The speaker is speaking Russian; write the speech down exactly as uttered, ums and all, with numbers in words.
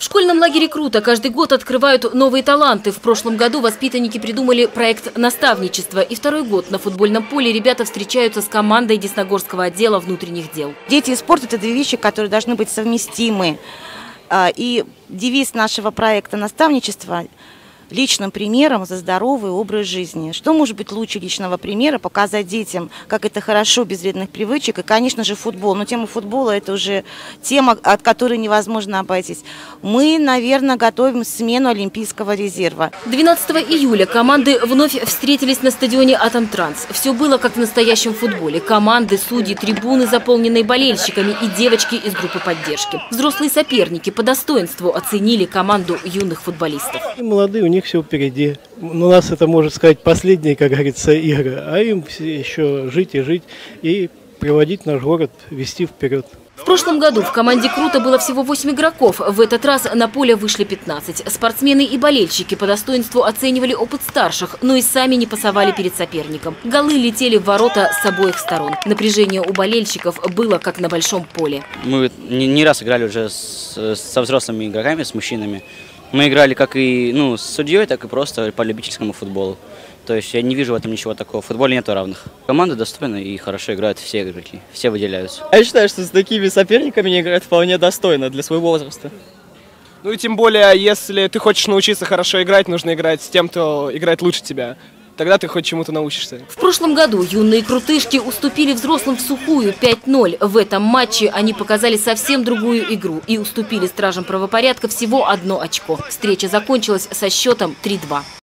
В школьном лагере «Круто» каждый год открывают новые таланты. В прошлом году воспитанники придумали проект наставничества. И второй год на футбольном поле ребята встречаются с командой Десногорского отдела внутренних дел. Дети и спорт – это две вещи, которые должны быть совместимы. И девиз нашего проекта наставничества – личным примером за здоровый образ жизни. Что может быть лучше личного примера? Показать детям, как это хорошо, без вредных привычек. И, конечно же, футбол. Но тема футбола – это уже тема, от которой невозможно обойтись. Мы, наверное, готовим смену Олимпийского резерва. двенадцатого июля команды вновь встретились на стадионе «Атомтранс». Все было как в настоящем футболе. Команды, судьи, трибуны, заполненные болельщиками, и девочки из группы поддержки. Взрослые соперники по достоинству оценили команду юных футболистов. Молодые, у них все впереди. У нас это, можно сказать, последние, как говорится, игры. А им еще жить и жить, и приводить наш город, вести вперед. В прошлом году в команде «Круто» было всего восемь игроков. В этот раз на поле вышли пятнадцать. Спортсмены и болельщики по достоинству оценивали опыт старших, но и сами не пасовали перед соперником. Голы летели в ворота с обоих сторон. Напряжение у болельщиков было как на большом поле. Мы не раз играли уже с, со взрослыми игроками, с мужчинами. Мы играли как и ну, с судьей, так и просто по любительскому футболу. То есть я не вижу в этом ничего такого. В футболе нету равных. Команда достойна и хорошо играют все игроки. Все выделяются. Я считаю, что с такими соперниками не играть вполне достойно для своего возраста. Ну и тем более, если ты хочешь научиться хорошо играть, нужно играть с тем, кто играет лучше тебя. Тогда ты хоть чему-то научишься. В прошлом году юные крутышки уступили взрослым в сухую пять ноль. В этом матче они показали совсем другую игру и уступили стражам правопорядка всего одно очко. Встреча закончилась со счетом три два.